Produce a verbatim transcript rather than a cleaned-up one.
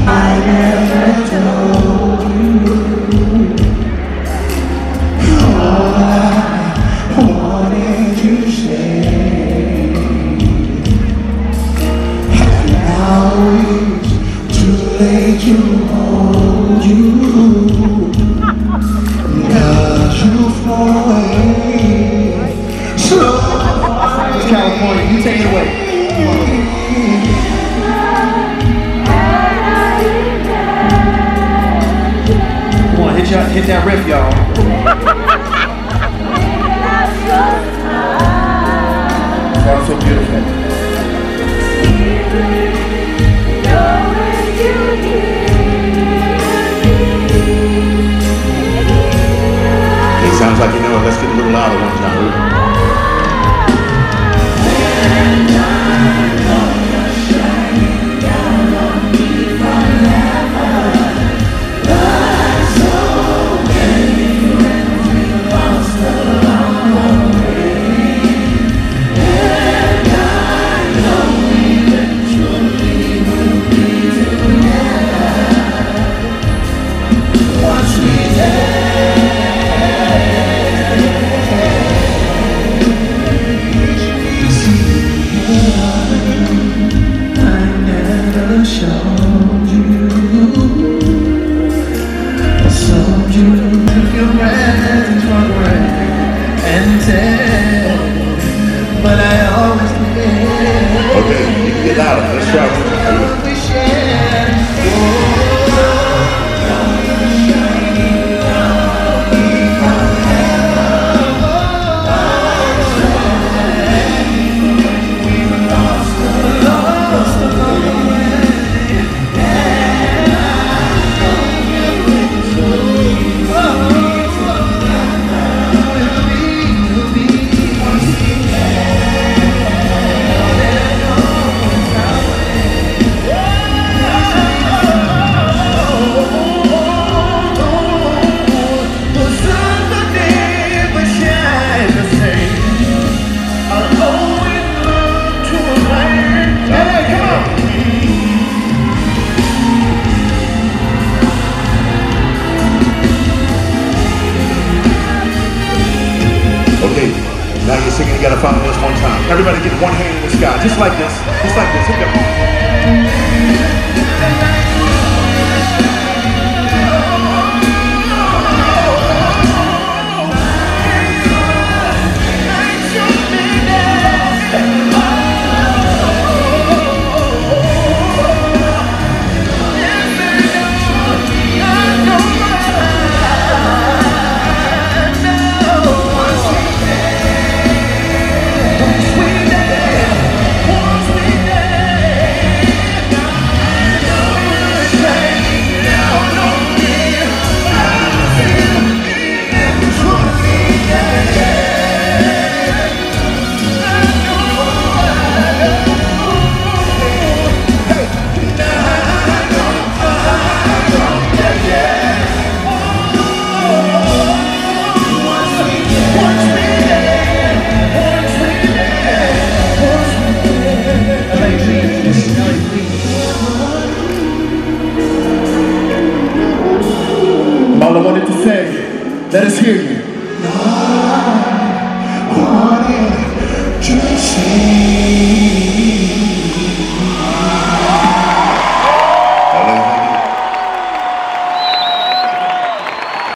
I never told you all I wanted to say, and now it's too late to hold you. Got you far away, so It's California, you take it away. Hit, y'all, hit that riff, y'all. Sounds so beautiful. It sounds like you know it. Let's get a little louder one time. but I always did. Okay, you can get louder. Let's try one. Okay, now you're singing, you gotta follow this one time. Everybody get one hand in the sky, just like this, just like this. Here we go. All I wanted to say, let us hear you. I wanted to say